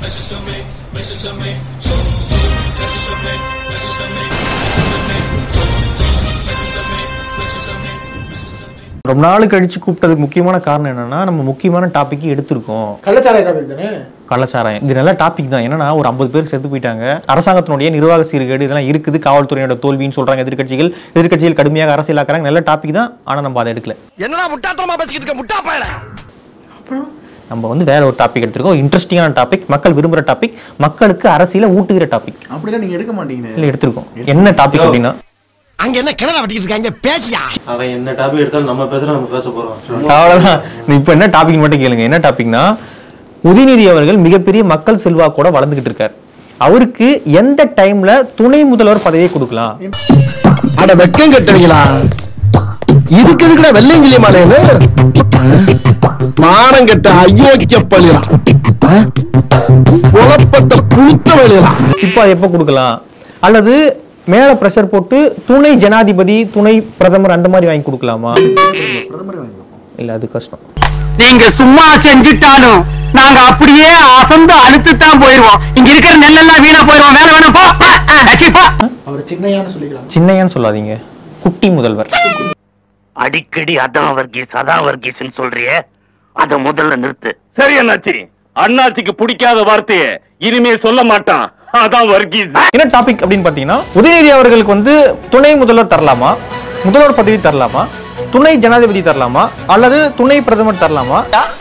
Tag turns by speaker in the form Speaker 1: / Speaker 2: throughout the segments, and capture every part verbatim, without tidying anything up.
Speaker 1: ரொம்ப நாள் கழிச்சு கூப்பிட்டதுக்கு முக்கியமான காரணம் என்னன்னா நம்ம முக்கியமான டாபிக் எடுத்திருக்கோம்.
Speaker 2: கள்ளச்சாராய டாபிக் தானே.
Speaker 1: கள்ளச்சாராயம் இது நல்ல டாபிக் தான். என்னன்னா ஒரு ஐம்பது பேர் செத்து போயிட்டாங்க. அரசாங்கத்தினுடைய நிர்வாக சீர்கேடு இதெல்லாம் இருக்குது. காவல்துறையோட தோல்வின்னு சொல்றாங்க எதிர்கட்சிகள். எதிர்கட்சிகள் கடுமையாக அரசியலாக்குறாங்க. நல்ல டாபிக் தான். ஆனா நம்ம அதை எடுக்கல.
Speaker 3: என்னடா முட்டாத்தனமா பேசிக்கிட்டு இருக்க முட்டா பயல.
Speaker 2: அப்புறம்
Speaker 1: நம்ம வந்து வேற ஒரு டாபிக் எடுத்திருக்கோம். இன்ட்ரெஸ்டிங்கான டாபிக், மக்கள் விரும்புற டாபிக், மக்களுக்கு அரசியல ஊட்டுகிற டாபிக்.
Speaker 2: அப்படிலாம் நீங்க எடுக்க மாட்டீங்க.
Speaker 1: இல்ல எடுத்திருக்கோம். என்ன டாபிக் அப்படின்னா
Speaker 3: அங்க என்ன கிணறு வெட்டிக்கிட்டு இருக்காங்க பேசியா.
Speaker 4: அவன் என்ன டாபிக் எடுத்தாலும் நம்ம பேசுறோம், நம்ம பேச போறோம்.
Speaker 1: அவ்வளவுதான். இப்ப என்ன டாபிக் மட்டும் கேளுங்க. என்ன டாபிக்னா உதயநிதி அவர்கள் மிகப்பெரிய மக்கள் செல்வாக்கோட வளர்ந்துகிட்டு இருக்காரு. அவருக்கு எந்த டைம்ல துணை முதல்வர் பதவியை கொடுக்கலாம்?
Speaker 3: அட வெக்கம் கட்டுவீங்களா? இதுக்கு எதுக்குடா வெள்ளையங்கிலி மாலையில மானம் கட்ட அயோக்கிய பள்ளியா குழப்பத்தை புழுத்த வழியா.
Speaker 1: இப்ப அது எப்ப கொடுக்கலாம்? அல்லது மேல பிரஷர் போட்டு துணை ஜனாதிபதி, துணை பிரதமர் அந்த மாதிரி வாங்கி கொடுக்கலாமா? இல்ல அது கஷ்டம்.
Speaker 5: நீங்க சும்மா செஞ்சுட்டாலும் நாங்க அப்படியே அசந்து அழுத்துத்தான் போயிருவோம். இங்க இருக்கிற நெல்லெல்லாம் வீணா போயிருவோம். வேலை வேணும் போ.
Speaker 2: அவர் சின்னையான்னு சொல்லிக்கலாம்.
Speaker 1: சின்னையான்னு சொல்லாதீங்க, குட்டி முதல்வர்.
Speaker 5: அடிக்கடி அதான் வர்கீஸ் அதான் வர்கீஸ் சொல்றியே, அத முதல்ல நிறுத்து.
Speaker 6: சரி அண்ணாச்சி, அண்ணாச்சிக்கு பிடிக்காத வார்த்தையை இனிமே சொல்ல மாட்டான். அதான் வர்கீஸ்.
Speaker 1: என்ன டாபிக் அப்படின்னு பாத்தீங்கன்னா உதயநிதி அவர்களுக்கு வந்து துணை முதல்வர் தரலாமா, முதல்வர் பதவி தரலாமா, துணை ஜனாதிபதி தரலாமா, அல்லது துணை பிரதமர் தரலாமா,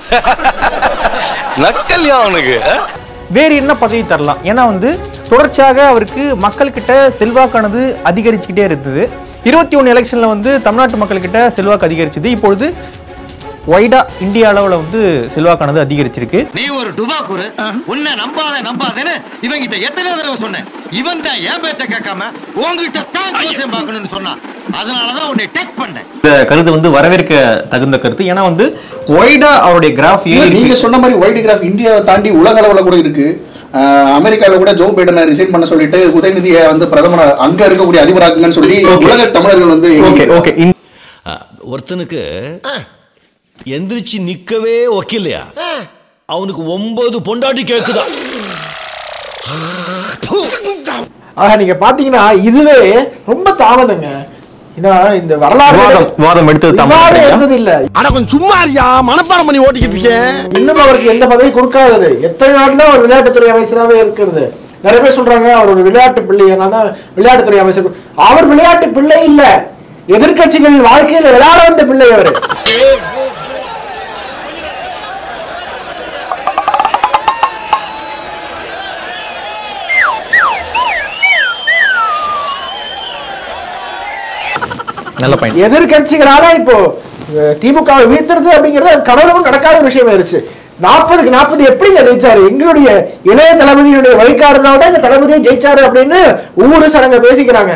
Speaker 3: நக்கல்யா அவனுக்கு
Speaker 1: வேறு என்ன பதவி தரலாம்? ஏன்னா வந்து தொடர்ச்சியாக அவருக்கு மக்கள் கிட்ட செல்வாக்கானது அதிகரிச்சுக்கிட்டே இருந்தது. இருபத்தி ஒன்னு எலெக்ஷன்ல வந்து தமிழ்நாட்டு மக்கள் கிட்ட செல்வாக்கு அதிகரிச்சது. இப்பொழுது வைடா இந்திய அளவுல வந்து செல்வாக்கானது அதிகரிச்சிருக்கு.
Speaker 7: நீ ஒரு டுபாக்கூரு, உன்னை நம்பாத நம்பாதேன்னு இவங்கிட்ட எத்தனை தடவை சொன்னேன். இவன் தான் ஏன் பேச்ச கேட்காம உங்ககிட்ட தான் ஜோசியம் பார்க்கணும்னு சொன்னான். அதனாலதான் உன்னை டெஸ்ட் பண்ணேன்.
Speaker 1: இந்த கருத்து வந்து வரவேற்க தகுந்த கருத்து. ஏன்னா வந்து வைடா அவருடைய கிராஃப்,
Speaker 8: நீங்க சொன்ன மாதிரி வைடு கிராஃப் இந்தியாவை தாண்டி உலக அளவுல கூட இருக்கு. அமெரிக்கால கூட ஜோ பைடனை ரிசைன் பண்ண சொல்லிட்டு உதயநிதியை வந்து பிரதமர் அங்க இருக்கக்கூடிய அதிபராக்குங்கன்னு சொல்லி உலக தமிழர்கள் வந்து
Speaker 1: ஓகே ஓகே
Speaker 9: ஒருத்தனுக்கு எந்திரிச்சு நிக்கவே ஒக்கில்லையா, அவனுக்கு ஒன்பது பொண்டாட்டி கேக்குதா.
Speaker 2: ஆக நீங்க பாத்தீங்கன்னா இதுவே ரொம்ப தாமதங்க. இந்த வரலாறு
Speaker 1: வாதம் எடுத்தது இல்ல.
Speaker 3: ஆனா கொஞ்சம் சும்மா இருக்கியா, மனப்பாடம் பண்ணி ஓட்டிக்கிட்டு இருக்கேன்.
Speaker 2: இன்னும் அவருக்கு எந்த பதவி கொடுக்காதது. எத்தனை நாட்டுல ஒரு விளையாட்டுத்துறை அமைச்சராகவே இருக்கிறது. நிறைய பேர் சொல்றாங்க அவர் ஒரு விளையாட்டு பிள்ளை, தான் விளையாட்டுத்துறை அமைச்சர். அவர் விளையாட்டு பிள்ளை இல்ல, எதிர்கட்சிகளின் வாழ்க்கையில் விளையாட வந்த பிள்ளை அவர். எதிர்கட்சிகளால இப்போ திமுக வீழ்த்துறது அப்படிங்கிறது கனவுக்கும் நடக்காத விஷயம் ஆயிருச்சு. நாற்பதுக்கு நாற்பது எப்படிங்க ஜெயிச்சாரு? எங்களுடைய இளைய தளபதியுடைய வழிகாரனோட இந்த தளபதியை ஜெயிச்சாரு அப்படின்னு ஒவ்வொரு சடங்க பேசிக்கிறாங்க.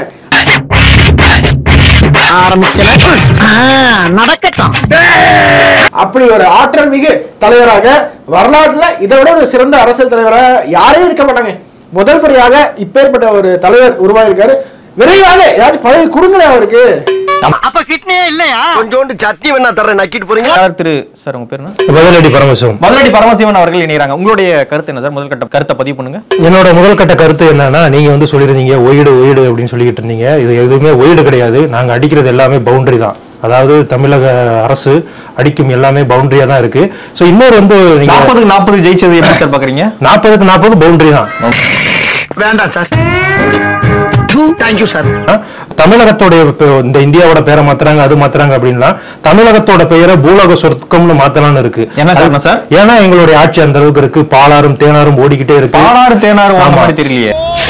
Speaker 2: அப்படி ஒரு ஆற்றல் மிகு தலைவராக வரலாற்றுல இதை விட ஒரு சிறந்த அரசியல் தலைவராக யாரையும் இருக்க மாட்டாங்க. முதல் முறையாக இப்பேற்பட்ட ஒரு தலைவர் உருவாயிருக்காரு. விரைவாக ஏதாச்சும் பதவி கொடுங்களேன் அவருக்கு.
Speaker 5: அப்ப கிட்னியே இல்லையா?
Speaker 3: கொஞ்சோண்டு சட்னி வேணா தர்றேன், நக்கிட்டு போறீங்க.
Speaker 1: திரு சார் உங்க பேர் என்ன?
Speaker 4: முதலடி பரமசிவம்.
Speaker 1: முதலடி பரமசிவன் அவர்கள் இணையறாங்க. உங்களுடைய கருத்து என்ன சார்? முதல் கட்ட கருத்தை பதிவு பண்ணுங்க.
Speaker 4: என்னோட முதல் கட்ட கருத்து என்னன்னா, நீங்க வந்து சொல்லிருந்தீங்க ஒயிடு ஒயிடு அப்படின்னு சொல்லிட்டு இருந்தீங்க. இது எதுவுமே ஒயிடு கிடையாது. நாங்க அடிக்கிறது எல்லாமே பவுண்டரி தான். அதாவது தமிழக அரசு அடிக்கும் எல்லாமே பவுண்டரியா தான் இருக்கு. சோ இன்னொரு வந்து
Speaker 1: நாற்பதுக்கு நாற்பது ஜெயிச்சது எப்படி சார் பாக்குறீங்க?
Speaker 4: நாற்பதுக்கு நாற்பது பவுண்டரி தான்.
Speaker 3: வேண்டாம் சார். Thank you sir.
Speaker 4: தமிழகத்தோட இந்த இந்தியாவோட பேரை மாத்துறாங்க, அது மாத்துறாங்க அப்படின்னா தமிழகத்தோட பெயரை பூலோக சொர்க்கம்னு மாத்தலாம்னு இருக்கு.
Speaker 1: என்ன காரணம் சார்?
Speaker 4: ஏன்னா எங்களுடைய ஆட்சி அந்த அளவுக்கு இருக்கு. பாலாறும் தேனாரும் ஓடிக்கிட்டே இருக்கு.
Speaker 1: பாலாறு தேனாரும் ஓட மாதிரி தெரியலையே.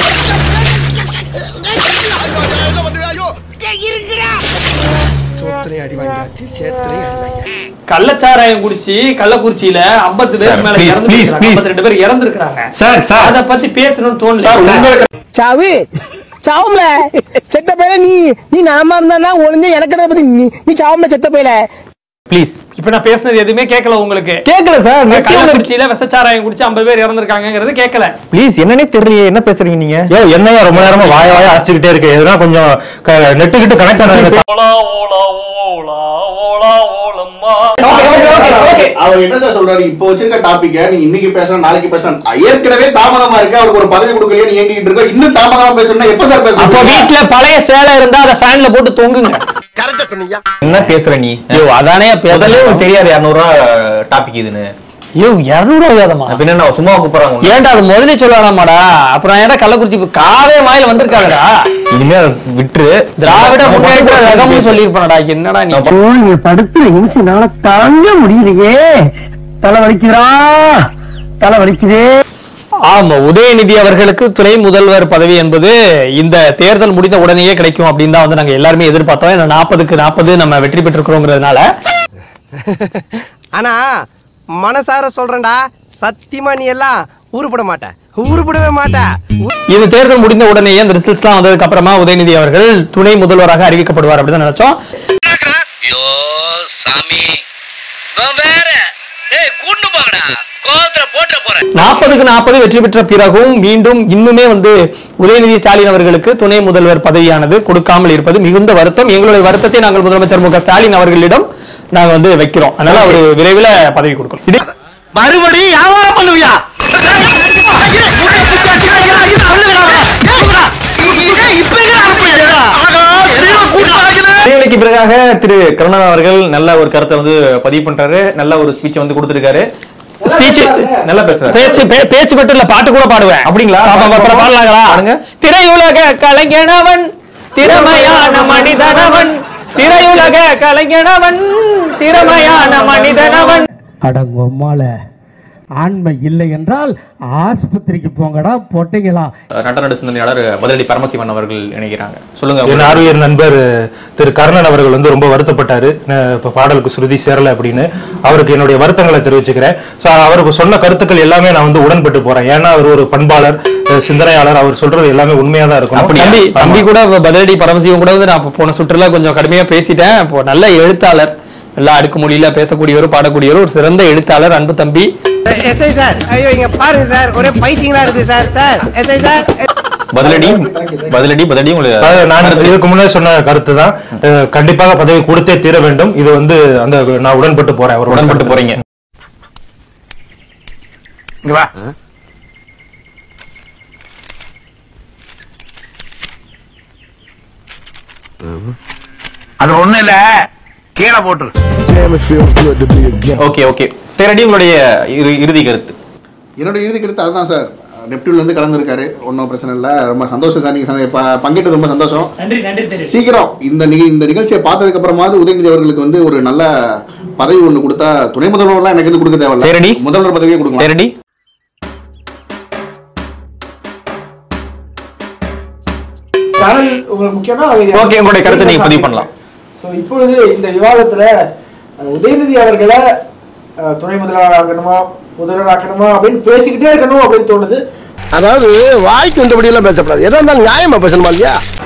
Speaker 2: கள்ளச்சாராயம் குடிச்சு கள்ளக்குறிச்சியில ஐம்பது பேர் மேல ஐம்பத்தி ரெண்டு பேர் இறந்துருக்காங்க சார். சார் அத பத்தி பேசணும்னு தோணுது.
Speaker 5: சாவு சாவும்ல செத்த பையல. நீ நீ நாம இருந்தா ஒளிஞ்ச எனக்கு பத்தி நீ சாவும்ல செத்த பையல.
Speaker 1: ப்ளீஸ்.
Speaker 10: இப்ப நான் பேசுனது எதுவுமே கேட்கல உங்களுக்கு?
Speaker 1: கேட்கல சார்.
Speaker 10: கள்ளக்குறிச்சியில விசச்சாராயம் குடிச்சு ஐம்பது பேர் இறந்திருக்காங்கிறது கேட்கல.
Speaker 1: ப்ளீஸ், என்னன்னே தெரியல, என்ன பேசுறீங்க நீங்க?
Speaker 4: ஏ என்னையா ரொம்ப நேரமா வாய வாய அரைச்சுக்கிட்டே இருக்கு, எதுனா கொஞ்சம் நெட்டு கிட்ட கனெக்ட் ஆனது.
Speaker 8: அவர் என்ன சார் சொல்றாரு, இப்போ வச்சிருக்க டாபிக்க நீ இன்னைக்கு பேசணும் நாளைக்கு பேசணும், ஏற்கனவே தாமதமா இருக்கு, அவருக்கு ஒரு பதவி கொடுக்கலையே நீ ஏங்கிட்டு இருக்க, இன்னும் தாமதமா பேசணும்னா எப்ப சார் பேசணும்?
Speaker 10: அப்ப வீட்டுல பழைய சேலை இருந்தா அதை ஃபேன்ல போட்டு தொங்குங்க.
Speaker 3: கரெக்டா சொன்னீங்க.
Speaker 1: என்ன பேசுற நீ?
Speaker 10: அதானே
Speaker 1: முதல்ல உங்களுக்கு தெரியாது இருநூறு ரூபா டாபிக் இதுன்னு.
Speaker 10: ஐயோ இருநூறு ரூபா வேதமா?
Speaker 1: பின்ன சும்மா கூப்பிடுறாங்க.
Speaker 10: ஏன்டா அது முதலே சொல்லலாமாடா? அப்புறம் ஏன்டா கள்ளக்குறிச்சி காவே வாயில வந்திருக்காங்கடா?
Speaker 1: இனிமே விட்டுரு.
Speaker 10: திராவிட முன்னேற்ற ரகம்னு சொல்லிருப்பானடா. என்னடா நீ
Speaker 5: நீங்க படுத்துற நிமிஷம்னால தாங்க முடியலையே, தலை வலிக்குதா, தலை வலிக்குதே.
Speaker 10: ஆமா, உதயநிதி அவர்களுக்கு துணை முதல்வர் பதவி என்பது இந்த தேர்தல் முடிந்த உடனேயே கிடைக்கும் அப்படின்னு தான் வந்து நாங்க எல்லாருமே எதிர்பார்த்தோம். ஏன்னா நாற்பதுக்கு நாற்பது நம்ம வெற்றி பெற்றிருக்கிறோங்கிறதுனால.
Speaker 11: ஆனா மனசார சொல்றேன்டா, சத்தியமா நீ எல்லாம் உருப்பட மாட்ட, உருப்படவே மாட்ட.
Speaker 10: இது தேர்தல் முடிந்த உடனேயே அந்த ரிசல்ட்ஸ் எல்லாம் வந்ததுக்கு அப்புறமா உதயநிதி அவர்கள் துணை முதல்வராக அறிவிக்கப்படுவார் அப்படின்னு நினைச்சோம்.
Speaker 12: ஐயோ சாமி, வேற ஏய் கூண்டு போங்கடா, கோவத்துல போட்ற போறேன்.
Speaker 10: நாற்பதுக்கு நாற்பது வெற்றி பெற்ற பிறகும் மீண்டும் இன்னுமே வந்து உதயநிதி ஸ்டாலின் அவர்களுக்கு துணை முதல்வர் பதவியானது கொடுக்காமல் இருப்பது மிகுந்த வருத்தம். எங்களுடைய வருத்தத்தை நாங்கள் முதலமைச்சர் மு க ஸ்டாலின் அவர்களிடம் நாங்க வந்து வைக்கிறோம். அதனால அவர் விரைவில் பதவி கொடுக்கணும்.
Speaker 3: மறுபடியும் வியாபாரம் பண்ணுவியா?
Speaker 1: இடைவெளிக்கு பிறகாக திரு கருணாநிதி அவர்கள் நல்ல ஒரு கருத்தை வந்து பதிவு பண்றாரு, நல்ல ஒரு ஸ்பீச் வந்து கொடுத்திருக்காரு.
Speaker 10: ஸ்பீச் நல்லா பேசுறாரு. பேச்சு பேச்சு மட்டும் இல்ல, பாட்டு கூட பாடுவேன்.
Speaker 1: அப்படிங்களா?
Speaker 10: பாடலாங்களா? திரையுலக கலைஞனவன், திறமையான மனிதனவன், திரையுலக கலைஞனவன், திறமையான மனிதனவன்.
Speaker 5: அடங்கொம்மால ஆண்மை இல்லை என்றால் ஆஸ்பத்திரிக்கு போங்கடா பொட்டைங்களா.
Speaker 1: நடன சிந்தனையாளர் பதிலடி பரமசிவன் அவர்கள் இணைகிறாங்க. சொல்லுங்க.
Speaker 4: என் ஆர்வியர் நண்பர் திரு கர்ணன் அவர்கள் வந்து ரொம்ப வருத்தப்பட்டாரு, இப்ப பாடலுக்கு சுருதி சேரல அப்படின்னு. அவருக்கு என்னுடைய வருத்தங்களை தெரிவிச்சுக்கிறேன். ஸோ அவருக்கு சொன்ன கருத்துக்கள் எல்லாமே நான் வந்து உடன்பட்டு போறேன். ஏன்னா அவர் ஒரு பண்பாளர், சிந்தனையாளர், அவர் சொல்றது எல்லாமே உண்மையா தான் இருக்கும்.
Speaker 10: தம்பி தம்பி கூட பதிலடி பரமசிவன் கூட வந்து நான் போன சுற்றுலா கொஞ்சம் கடுமையா பேசிட்டேன். இப்போ நல்ல எழுத்தாளர், நல்லா அடுக்கு மொழியில பேசக்கூடியவர், பாடக்கூடியவர், ஒரு சிறந்த எழுத்தாளர், அன்பு தம்பி.
Speaker 11: எஸ்ஐ சார், ஐயோ இங்க பாருங்க சார், ஒரே பைத்தியங்களா இருக்கு சார். சார் எஸ்ஐ சார்,
Speaker 1: பதிலடி பதிலடி பதிலடி உங்களுக்கு
Speaker 4: நான் இதுக்கு முன்னாடி சொன்ன கருத்து தான். கண்டிப்பாக பதவி கொடுத்தே தீர வேண்டும். இது வந்து அந்த நான் உடன்பட்டு போறேன். அவர்
Speaker 1: உடன்பட்டு போறீங்க.
Speaker 3: அது ஒண்ணு இல்ல, கீழே போட்டு.
Speaker 1: ஓகே ஓகே தேரடி உங்களுடைய இறுதி கருத்து.
Speaker 8: என்னோட இறுதி கருத்து அதுதான் சார். நெப்டியூன்ல இருந்து கலந்துருக்காரு, ஒன்றும் பிரச்சனை இல்லை, ரொம்ப சந்தோஷம் சார். நீங்க பங்கேற்றது ரொம்ப சந்தோஷம். சீக்கிரம் இந்த இந்த நிகழ்ச்சியை பார்த்ததுக்கு அப்புறமாவது உதயநிதி அவர்களுக்கு வந்து ஒரு நல்ல பதவி ஒண்ணு கொடுத்தா, துணை முதல்வர்லாம் எனக்கு வந்து கொடுக்க தேவையில்லை, முதல்வர் பதவியே கொடுக்கலாம்.
Speaker 1: தேரடி ஓகே, உங்களுடைய கருத்தை நீங்க பதிவு பண்ணலாம்.
Speaker 2: இப்பொழுது இந்த விவாதத்துல உதயநிதி அவர்களை துணை முதல்வர் ஆக்கணுமா முதல்வர் ஆக்கணுமா அப்படின்னு பேசிக்கிட்டே இருக்கணும் அப்படின்னு தோணுது.
Speaker 3: அதாவது வாய்க்கு வந்தபடி எல்லாம் பேசப்படாது, எதா இருந்தாலும் நியாயமா பேசணுமா இல்லையா?